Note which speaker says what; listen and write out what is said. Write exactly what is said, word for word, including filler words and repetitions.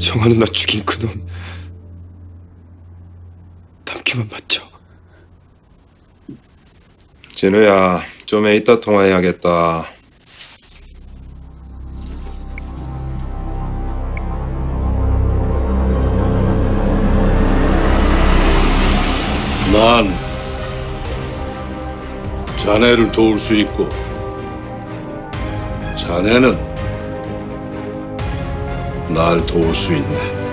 Speaker 1: 정아 누나 죽인 그놈 담큐만 맞죠?
Speaker 2: 진우야, 좀 이따 통화해야겠다.
Speaker 3: 난 자네를 도울 수 있고 자네는 날 도울 수 있네.